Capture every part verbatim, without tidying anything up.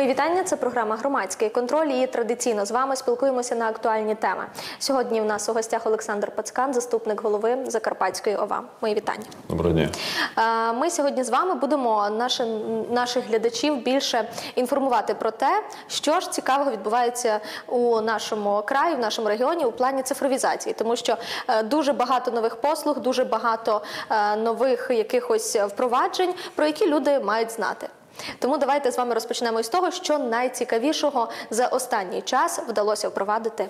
Мої вітання, це програма «Громадський контроль» і традиційно з вами спілкуємося на актуальні теми. Сьогодні в нас у гостях Олександр Пацкан, заступник голови Закарпатської ОВА. Мої вітання. Доброго дня. Ми сьогодні з вами будемо наші, наших глядачів більше інформувати про те, що ж цікавого відбувається у нашому краї, в нашому регіоні у плані цифровізації. Тому що дуже багато нових послуг, дуже багато нових якихось впроваджень, про які люди мають знати. Тому давайте з вами розпочнемо із того, що найцікавішого за останній час вдалося впровадити.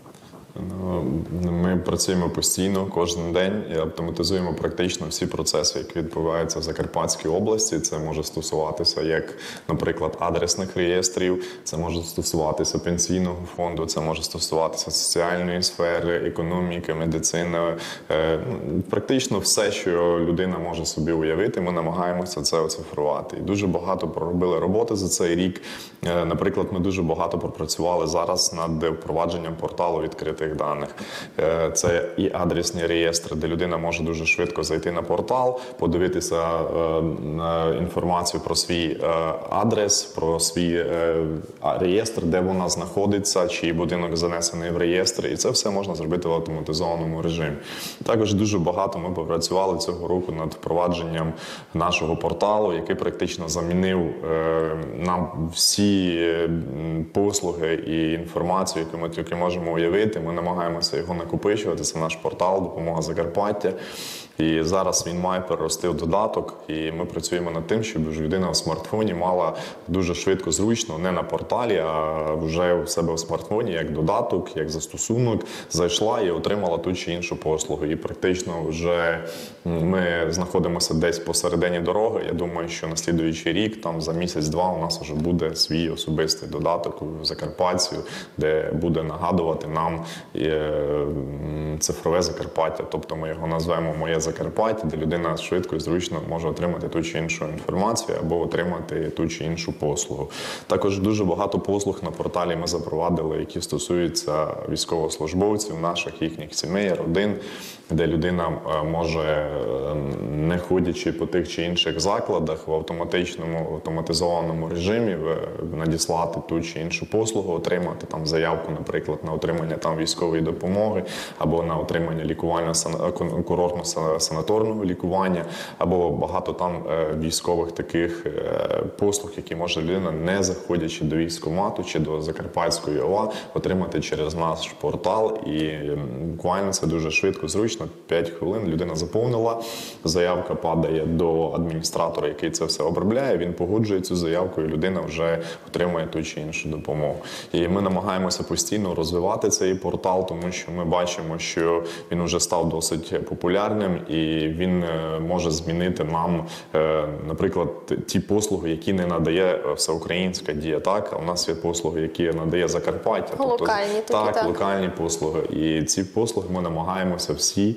Ми працюємо постійно, кожен день і автоматизуємо практично всі процеси, які відбуваються в Закарпатській області. Це може стосуватися, як, наприклад, адресних реєстрів, це може стосуватися пенсійного фонду, це може стосуватися соціальної сфери, економіки, медицини. Практично все, що людина може собі уявити, ми намагаємося це оцифрувати. І дуже багато проробили роботи за цей рік. Наприклад, ми дуже багато пропрацювали зараз над впровадженням порталу відкритих даних. Це і адресні реєстри, де людина може дуже швидко зайти на портал, подивитися інформацію про свій адрес, про свій реєстр, де вона знаходиться, чий будинок занесений в реєстр. І це все можна зробити в автоматизованому режимі. Також дуже багато ми попрацювали цього року над впровадженням нашого порталу, який практично замінив нам всі послуги і інформацію, яку ми тільки можемо уявити. Ми намагаємося його накопичувати. Це наш портал «Допомога Закарпаття». І зараз він має перерости в додаток. І ми працюємо над тим, щоб людина в смартфоні мала дуже швидко, зручно, не на порталі, а вже у себе в смартфоні, як додаток, як застосунок, зайшла і отримала ту чи іншу послугу. І практично вже ми знаходимося десь посередині дороги. Я думаю, що на слідуючий рік, там за місяць-два, у нас вже буде свій особистий додаток у Закарпаттю, де буде нагадувати нам цифрове Закарпаття. Тобто ми його назвемо «Моє Закарпаття», де людина швидко і зручно може отримати ту чи іншу інформацію або отримати ту чи іншу послугу. Також дуже багато послуг на порталі ми запровадили, які стосуються військовослужбовців, наших, їхніх сімей, родин, де людина може, не ходячи по тих чи інших закладах, в автоматичному, автоматизованому режимі надіслати ту чи іншу послугу, отримати там заявку, наприклад, на отримання там військової допомоги, або на отримання лікування курортно-санаторного лікування, або багато там військових таких послуг, які може людина, не заходячи до військкомату чи до Закарпатської ОВА, отримати через наш портал. І буквально це дуже швидко, зручно. п'ять хвилин людина заповнила, заявка падає до адміністратора, який це все обробляє, він погоджує цю заявку, і людина вже отримує ту чи іншу допомогу. І ми намагаємося постійно розвивати цей портал, тому що ми бачимо, що він вже став досить популярним, і він може змінити нам, наприклад, ті послуги, які не надає Всеукраїнська Дія. Так, у нас є послуги, які надає Закарпаття. Тобто, локальні такі, так, так. локальні послуги. І ці послуги ми намагаємося всі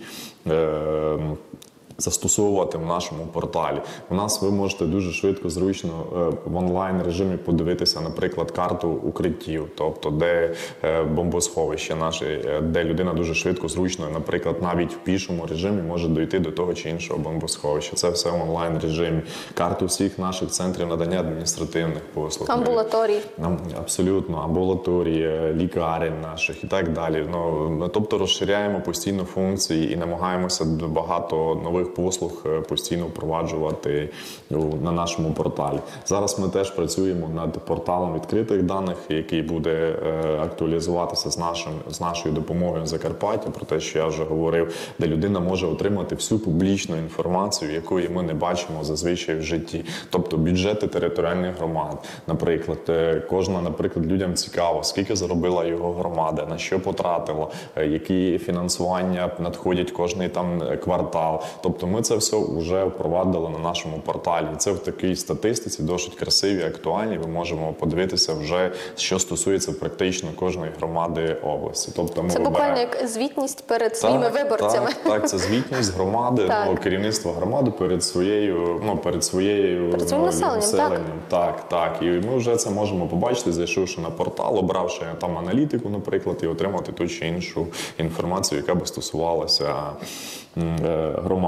е застосовувати в нашому порталі. У нас ви можете дуже швидко, зручно в онлайн режимі подивитися, наприклад, карту укриттів, тобто де бомбосховище наше, де людина дуже швидко, зручно, наприклад, навіть в пішому режимі може дойти до того чи іншого бомбосховища. Це все в онлайн режимі. Карту всіх наших центрів надання адміністративних послуг. Амбулаторій. Абсолютно. Амбулаторії, лікарень наших і так далі. Ну, тобто розширяємо постійно функції і намагаємося багато нових послуг постійно впроваджувати на нашому порталі. Зараз ми теж працюємо над порталом відкритих даних, який буде актуалізуватися з, нашим, з нашою допомогою Закарпаття, про те, що я вже говорив, де людина може отримати всю публічну інформацію, якої ми не бачимо зазвичай в житті. Тобто бюджети територіальних громад. Наприклад, кожна, наприклад, людям цікаво, скільки заробила його громада, на що потратила, які фінансування надходять кожний там квартал. Тобто ми це все вже впровадили на нашому порталі. Це в такій статистиці досить красиві, актуальні. Ми можемо подивитися вже, що стосується практично кожної громади області. Тобто ми це вибираємо... буквально як звітність перед своїми так, виборцями. Так, так, це звітність громади, ну, керівництва громади перед своєю, ну, перед своєю перед своїм ну, населенням. населенням. Так, так. І ми вже це можемо побачити, зайшовши на портал, обравши там аналітику, наприклад, і отримати ту чи іншу інформацію, яка би стосувалася е, громади.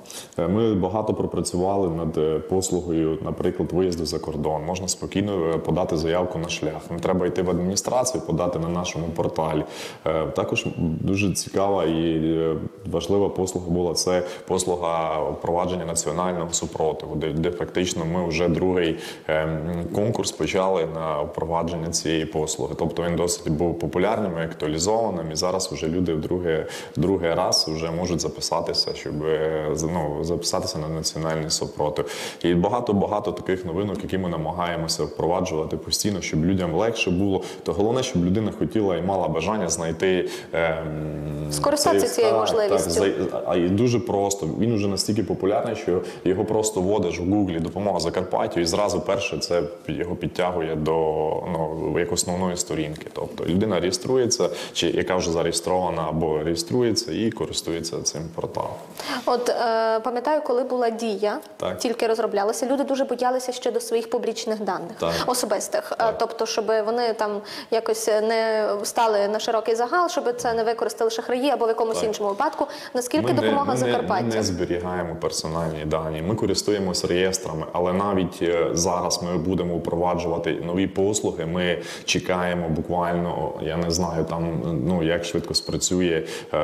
Ми багато пропрацювали над послугою, наприклад, виїзду за кордон. Можна спокійно подати заявку на шлях. Не треба йти в адміністрацію, подати на нашому порталі. Також дуже цікава і важлива послуга була це послуга впровадження національного супротиву, де, де фактично ми вже другий конкурс почали на впровадження цієї послуги. Тобто він досить був популярним і актуалізованим, і зараз вже люди в другий, другий раз вже можуть записатися, щоб ну, записатися на національний супротив. І багато-багато таких новинок, які ми намагаємося впроваджувати постійно, щоб людям легше було. То головне, щоб людина хотіла і мала бажання знайти ем, скористатися цей, цією так, можливістю. Так, а і дуже просто. Він вже настільки популярний, що його просто вводиш в Гуглі «Допомога Закарпаттю» і зразу перше це його підтягує до ну, як основної сторінки. Тобто людина реєструється, чи яка вже зареєстрована, або реєструється і користується цим порталом. От е, пам'ятаю, коли була Дія, так. тільки розроблялася, люди дуже боялися щодо своїх публічних даних, так. особистих. Так. Тобто, щоб вони там якось не стали на широкий загал, щоб це не використали шахраї або в якомусь так. іншому випадку. Наскільки ми допомога не, Закарпаття? Ми не зберігаємо персональні дані, ми користуємося реєстрами, але навіть зараз ми будемо впроваджувати нові послуги, ми чекаємо буквально, я не знаю, там, ну, як швидко спрацює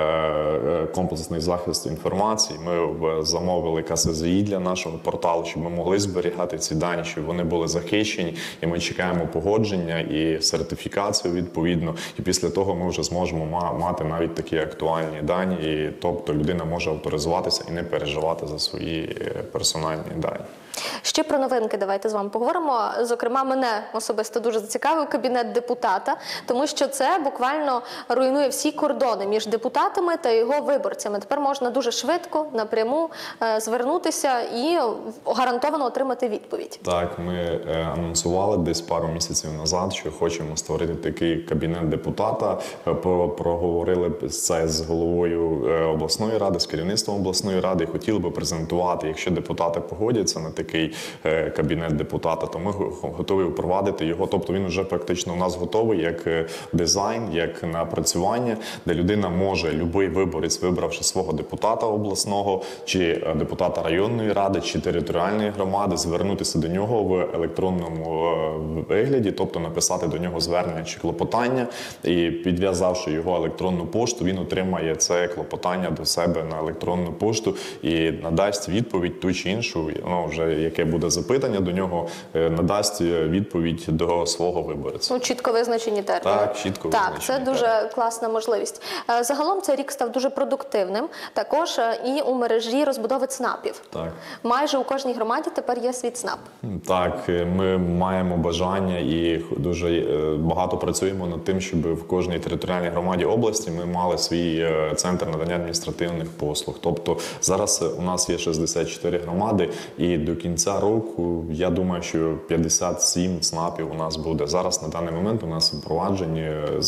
е, комплексний захист інформації. Ми замовили ка ес зет і для нашого порталу, щоб ми могли зберігати ці дані, щоб вони були захищені, і ми чекаємо погодження і сертифікацію відповідно, і після того ми вже зможемо мати навіть такі актуальні дані, і, тобто людина може авторизуватися і не переживати за свої персональні дані. Ще про новинки давайте з вами поговоримо. Зокрема, мене особисто дуже зацікавив кабінет депутата, тому що це буквально руйнує всі кордони між депутатами та його виборцями. Тепер можна дуже швидко, напряму звернутися і гарантовано отримати відповідь. Так, ми анонсували десь пару місяців назад, що хочемо створити такий кабінет депутата. Проговорили це з головою обласної ради, з керівництвом обласної ради і хотіли би презентувати, якщо депутати погодяться на такий кабінет депутата, то ми готові впровадити його. Тобто він вже практично у нас готовий як дизайн, як напрацювання, де людина може, любий виборець, вибравши свого депутата обласного, чи депутата районної ради, чи територіальної громади, звернутися до нього в електронному вигляді, тобто написати до нього звернення чи клопотання, і підв'язавши його електронну пошту, він отримає це клопотання до себе на електронну пошту і надасть відповідь ту чи іншу, ну, вже яке буде запитання до нього, надасть відповідь до свого виборця. Ну, чітко визначені терміни. Так, чітко так, визначені це дуже терміни. Класна можливість. Загалом цей рік став дуже продуктивним, також і у мережі розбудови ЦНАПів. Так. Майже у кожній громаді тепер є свій ЦНАП. Так, ми маємо бажання і дуже багато працюємо над тим, щоб в кожній територіальній громаді області ми мали свій центр надання адміністративних послуг. Тобто зараз у нас є шістдесят чотири громади, і до кінця року, я думаю, що п'ятдесят сім ЦНАПів у нас буде. Зараз на даний момент у нас впроваджені,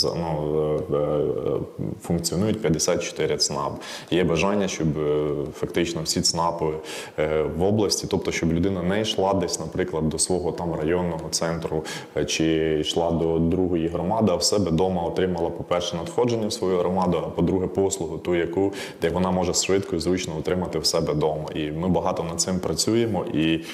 ну, функціонують п'ятдесят чотири ЦНАП. Є бажання, щоб фактично всі ЦНАПи в області, тобто щоб людина не йшла десь, наприклад, до свого там районного центру чи йшла до другої громади, а в себе вдома отримала, по-перше, надходження в свою громаду, а по-друге, послугу, ту, яку, де вона може швидко і зручно отримати в себе вдома. І ми багато над цим працюємо, і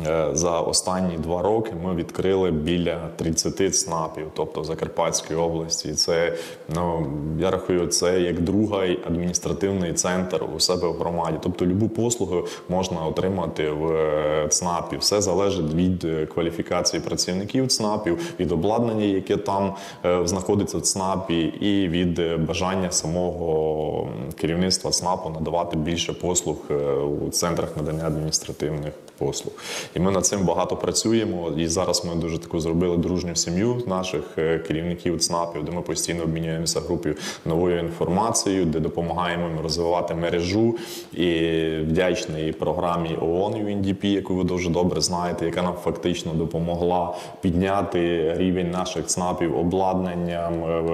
за останні два роки ми відкрили біля тридцяти ЦНАПів, тобто в Закарпатській області. Це, ну, я рахую, це як другий адміністративний центр у себе в громаді. Тобто любу послугу можна отримати в ЦНАПі. Все залежить від кваліфікації працівників ЦНАПів, від обладнання, яке там знаходиться в ЦНАПі, і від бажання самого керівництва ЦНАПу надавати більше послуг у центрах надання адміністративних послуг. І ми над цим багато працюємо. І зараз ми дуже таку зробили дружню сім'ю наших керівників ЦНАПів, де ми постійно обмінюємося групою новою інформацією, де допомагаємо їм розвивати мережу. І вдячний програмі ООН ю ен ді пі, яку ви дуже добре знаєте, яка нам фактично допомогла підняти рівень наших ЦНАПів обладнанням,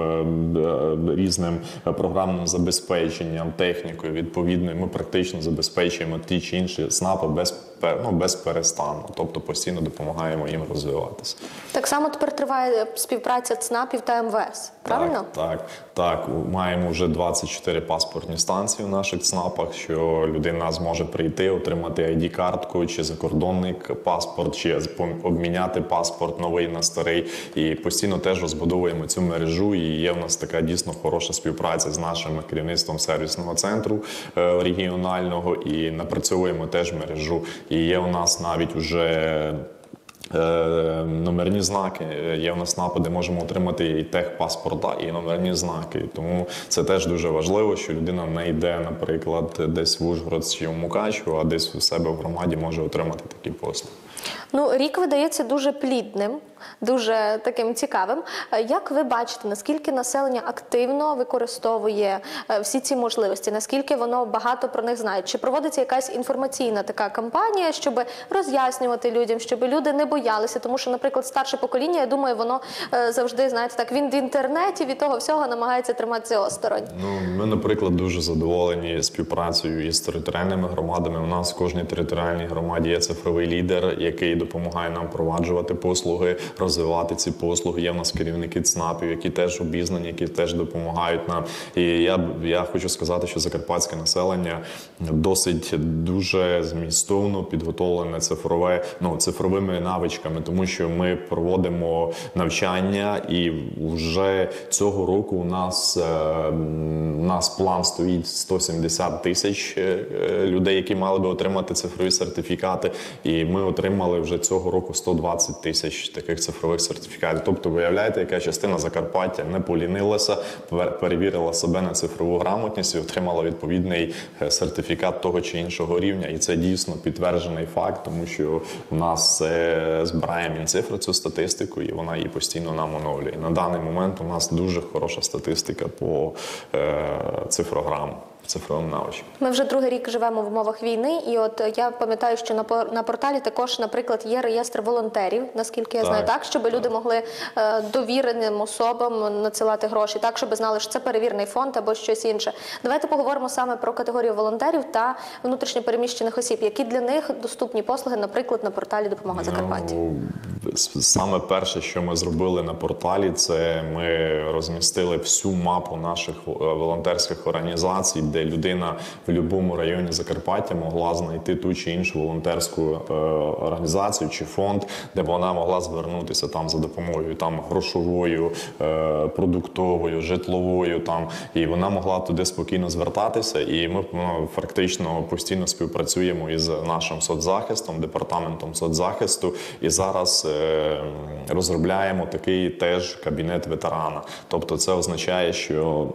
різним програмним забезпеченням, технікою відповідною. Ми практично забезпечуємо ті чи інші ЦНАПи без пер- ну, без перестану, тобто постійно допомагаємо їм розвиватися. Так само тепер триває співпраця ЦНАПів та ем ве ес, правильно? Так, так, так. Маємо вже двадцять чотири паспортні станції в наших ЦНАПах, що людина зможе прийти, отримати ай ді-картку, чи закордонний паспорт, чи обміняти паспорт новий на старий. І постійно теж розбудовуємо цю мережу, і є в нас така дійсно хороша співпраця з нашим керівництвом сервісного центру е, регіонального, і напрацьовуємо теж мережу. І є у нас навіть уже номерні знаки, є у нас напади, можемо отримати і техпаспорта, і номерні знаки. Тому це теж дуже важливо, що людина не йде, наприклад, десь в Ужгород чи в Мукачево, а десь у себе в громаді може отримати такі послуги. Ну, рік видається дуже плідним, дуже таким цікавим. Як ви бачите, наскільки населення активно використовує всі ці можливості, наскільки воно багато про них знає? Чи проводиться якась інформаційна така кампанія, щоб роз'яснювати людям, щоб люди не боялися? Тому що, наприклад, старше покоління, я думаю, воно завжди, знаєте, так, він в інтернеті від того всього намагається триматися осторонь. Ну, ми, наприклад, дуже задоволені співпрацею із територіальними громадами. У нас в кожній територіальній громаді є цифровий лідер, який допомагає нам впроваджувати послуги, розвивати ці послуги. Є в нас керівники ЦНАПів, які теж обізнані, які теж допомагають нам. І я, я хочу сказати, що закарпатське населення досить дуже змістовно підготовлене цифрове, ну, цифровими навичками, тому що ми проводимо навчання, і вже цього року у нас, у нас план стоїть сто сімдесят тисяч людей, які мали би отримати цифрові сертифікати, і ми отримали вже цього року сто двадцять тисяч таких цифрових сертифікатів. Тобто, виявляєте, яка частина Закарпаття не полінилася, перевірила себе на цифрову грамотність і отримала відповідний сертифікат того чи іншого рівня. І це дійсно підтверджений факт, тому що у нас збирає Мінцифра цю статистику, і вона її постійно нам оновлює. На даний момент у нас дуже хороша статистика по е, цифрограму. Цифровим навичкам. Ми вже другий рік живемо в умовах війни, і от я пам'ятаю, що на, на порталі також, наприклад, є реєстр волонтерів, наскільки я так, знаю, так, щоб так. люди могли е, довіреним особам надсилати гроші, так, щоб знали, що це перевірний фонд або щось інше. Давайте поговоримо саме про категорію волонтерів та внутрішньопереміщених осіб, які для них доступні послуги, наприклад, на порталі «Допомога Закарпаття». Ну, саме перше, що ми зробили на порталі, це ми розмістили всю мапу наших волонтерських організацій, де людина в будь-якому районі Закарпаття могла знайти ту чи іншу волонтерську е, організацію чи фонд, де вона могла звернутися там за допомогою там грошовою, е, продуктовою, житловою, там, і вона могла туди спокійно звертатися. І ми ну, фактично постійно співпрацюємо із нашим соцзахистом, департаментом соцзахисту, і зараз е, розробляємо такий теж кабінет ветерана. Тобто це означає, що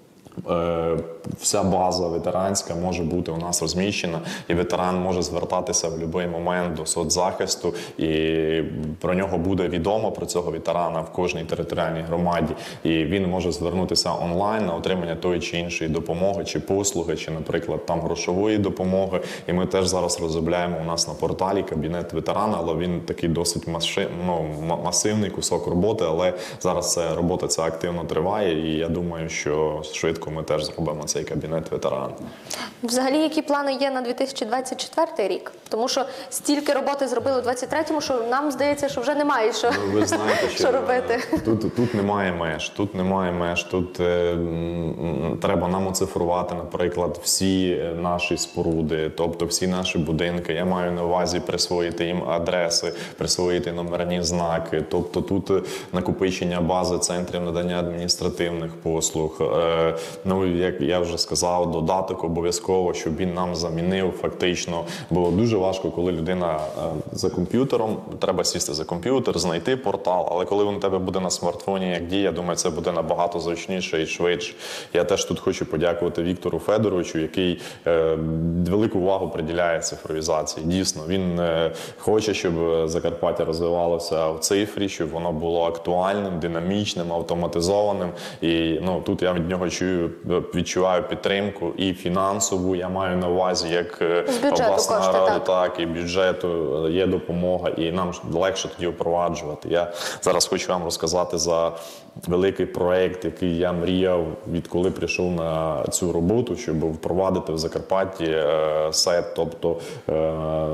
вся база ветеранська може бути у нас розміщена, і ветеран може звертатися в будь-який момент до соцзахисту, і про нього буде відомо, про цього ветерана в кожній територіальній громаді, і він може звернутися онлайн на отримання тої чи іншої допомоги, чи послуги, чи, наприклад, там грошової допомоги. І ми теж зараз розробляємо у нас на порталі кабінет ветерана, але він такий досить маши, ну, масивний кусок роботи, але зараз ця робота ця активно триває, і я думаю, що швидко ми теж зробимо цей кабінет ветеран. Взагалі, які плани є на дві тисячі двадцять четвертий рік? Тому що стільки роботи зробили у двадцять третьому, що нам здається, що вже немає що, ну, ви знаєте, що, що робити. Тут, тут немає меж, тут немає меж, тут е, треба нам оцифрувати, наприклад, всі наші споруди, тобто всі наші будинки. Я маю на увазі присвоїти їм адреси, присвоїти номерні знаки, тобто тут накопичення бази центрів надання адміністративних послуг. Е, Ну, як я вже сказав, додаток обов'язково, щоб він нам замінив фактично. Було дуже важко, коли людина за комп'ютером, треба сісти за комп'ютер, знайти портал, але коли він у тебе буде на смартфоні, як діє, я думаю, це буде набагато зручніше і швидше. Я теж тут хочу подякувати Віктору Федоровичу, який е, велику увагу приділяє цифровізації. Дійсно, він е, хоче, щоб Закарпаття розвивалося в цифрі, щоб воно було актуальним, динамічним, автоматизованим. І ну, тут я від нього чую відчую, відчуваю підтримку і фінансову, я маю на увазі, як З бюджету обласна кошти, рада, так. так, і бюджету є допомога, і нам легше тоді впроваджувати. Я зараз хочу вам розказати за великий проект, який я мріяв, відколи прийшов на цю роботу, щоб впровадити в Закарпатті е, сет, тобто е,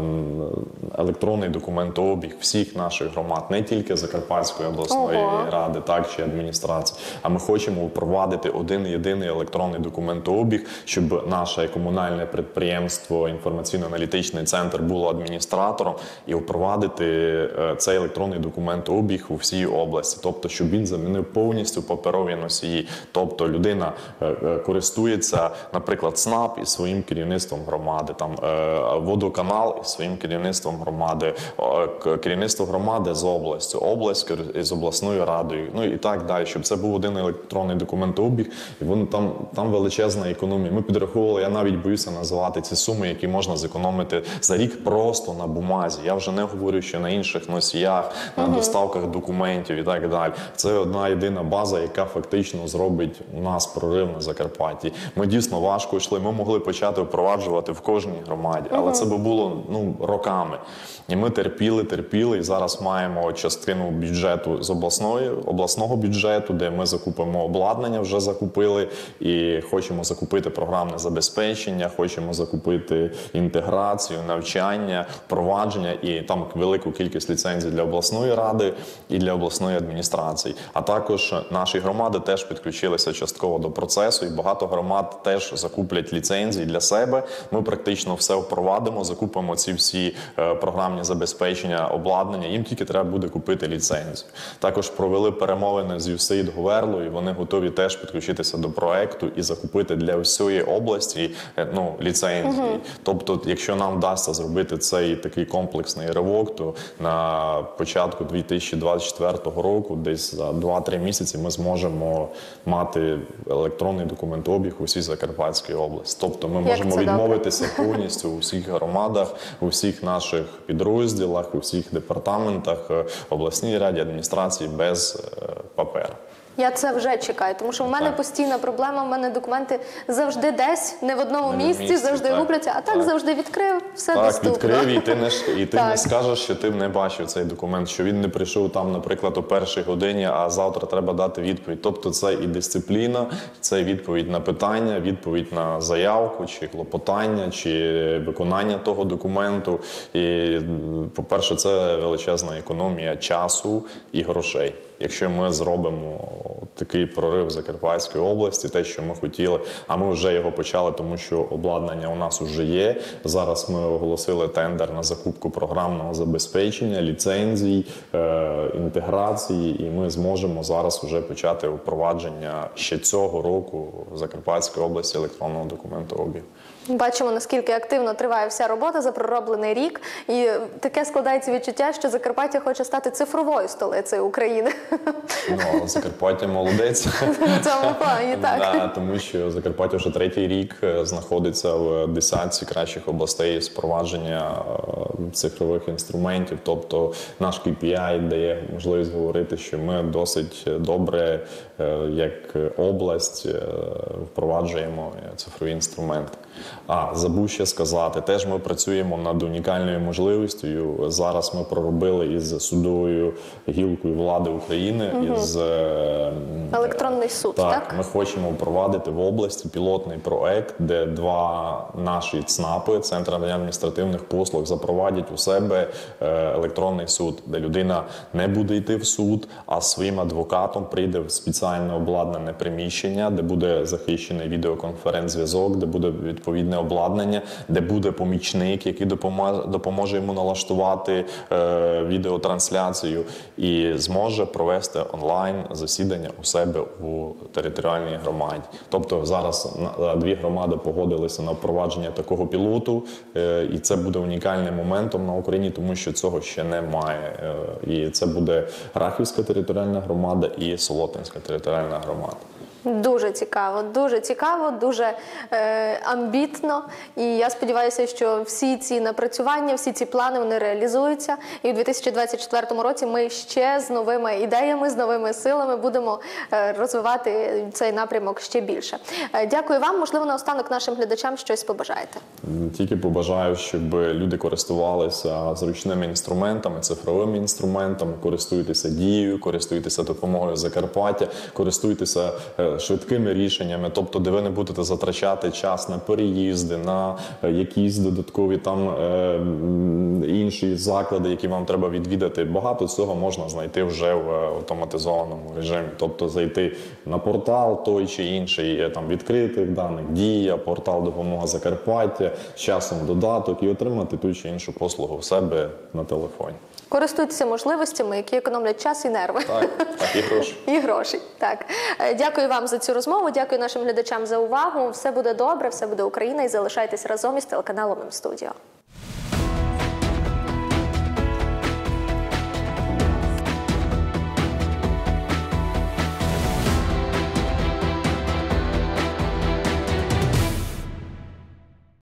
електронний документообіг всіх наших громад, не тільки Закарпатської обласної Ого. ради, так, чи адміністрації, а ми хочемо впровадити один єдиний електронний документообіг, щоб наше комунальне підприємство, інформаційно-аналітичний центр було адміністратором і впровадити е, цей електронний документообіг у всій області, тобто щоб він замінив повністю паперові носії, тобто людина е, е, користується, наприклад, СНАП із своїм керівництвом громади, там е, водоканал із своїм керівництвом громади, е, к- керівництво громади з областю, область кер- з обласною радою, ну і так далі, щоб це був один електронний документообіг, і воно там, там величезна економія. Ми підраховували, я навіть боюся називати ці суми, які можна зекономити за рік просто на бумазі. Я вже не говорю, що на інших носіях, на доставках документів і так далі. Це одна єдина база, яка фактично зробить у нас прорив на Закарпатті. Ми дійсно важко йшли, ми могли почати впроваджувати в кожній громаді, але це би було ну, роками. І ми терпіли, терпіли, і зараз маємо частину бюджету з обласної, обласного бюджету, де ми закупимо обладнання, вже закупили, і хочемо закупити програмне забезпечення, хочемо закупити інтеграцію, навчання, впровадження, і там велику кількість ліцензій для обласної ради і для обласної адміністрації. А також наші громади теж підключилися частково до процесу, і багато громад теж закуплять ліцензії для себе. Ми практично все впровадимо, закупимо ці всі е, програмні забезпечення, обладнання, їм тільки треба буде купити ліцензію. Також провели перемовини з ю сей ай ді Говерло, і вони готові теж підключитися до проекту і закупити для всієї області е, ну, ліцензії. Угу. Тобто, якщо нам вдасться зробити цей такий комплексний ривок, то на початку дві тисячі двадцять четвертого року, десь за два-три місяці, ми зможемо мати електронний документообіг у всій Закарпатській області. Тобто ми Як можемо це відмовитися повністю у всіх громадах, у всіх наших підрозділах, у всіх департаментах, е, обласній раді, адміністрації без е, паперу. Я це вже чекаю, тому що в мене Так. постійна проблема, в мене документи завжди десь, не в одному Не в місці, місці, завжди так. губляться, а так, Так. завжди відкрив, все Так, доступно. відкрив, і ти, не, і ти не Так. скажеш, що ти не бачив цей документ, що він не прийшов там, наприклад, о першій годині, а завтра треба дати відповідь. Тобто це і дисципліна, це відповідь на питання, відповідь на заявку, чи клопотання, чи виконання того документу. І, по-перше, це величезна економія часу і грошей. Якщо ми зробимо такий прорив в Закарпатській області, те, що ми хотіли, а ми вже його почали, тому що обладнання у нас вже є. Зараз ми оголосили тендер на закупку програмного забезпечення, ліцензій, е, інтеграції, і ми зможемо зараз вже почати впровадження ще цього року в Закарпатській області електронного документообігу. Бачимо, наскільки активно триває вся робота за пророблений рік. І таке складається відчуття, що Закарпаття хоче стати цифровою столицею України. Ну, Закарпаття молодець. В цьому плані, так. Да, тому що Закарпаття вже третій рік е, знаходиться в десятці кращих областей з впровадження е, цифрових інструментів. Тобто наш кей пі ай дає можливість говорити, що ми досить добре, е, як область, е, впроваджуємо цифрові інструменти. А, забув ще сказати, теж ми працюємо над унікальною можливістю. Зараз ми проробили із судовою гілкою влади України, угу. із електронний суд, так, так? Ми хочемо впровадити в області пілотний проект, де два наші ЦНАПи, Центр надання адміністративних послуг, запровадять у себе електронний суд, де людина не буде йти в суд, а своїм адвокатом прийде в спеціально обладнане приміщення, де буде захищений відеоконференц-зв'язок, де буде відповідне обладнання, де буде помічник, який допоможе, допоможе йому налаштувати е, відеотрансляцію і зможе провести онлайн засідання у себе у територіальній громаді. Тобто зараз дві громади погодилися на впровадження такого пілоту, е, і це буде унікальним моментом на Україні, тому що цього ще немає. Е, і це буде Рахівська територіальна громада і Солотинська територіальна громада. Дуже цікаво, дуже цікаво, дуже е, амбітно. І я сподіваюся, що всі ці напрацювання, всі ці плани вони реалізуються. І у дві тисячі двадцять четвертому році ми ще з новими ідеями, з новими силами будемо е, розвивати цей напрямок ще більше. Е, дякую вам. Можливо, наостанок нашим глядачам щось побажаєте. Тільки побажаю, щоб люди користувалися зручними інструментами, цифровими інструментами, користуйтеся Дією, користуйтеся допомогою Закарпаття, користуйтеся швидкими рішеннями, тобто де ви не будете затрачати час на переїзди, на якісь додаткові там е, інші заклади, які вам треба відвідати. Багато цього можна знайти вже в автоматизованому режимі. Тобто зайти на портал той чи інший, там відкритих даних, Дія, портал Допомога Закарпаття, з часом додаток і отримати ту чи іншу послугу в себе на телефоні. Користуйтеся можливостями, які економлять час і нерви. Так, так, і гроші. І гроші, так. Дякую вам за цю розмову, дякую нашим глядачам за увагу. Все буде добре, все буде Україна і залишайтесь разом із телеканалом М-Студіо.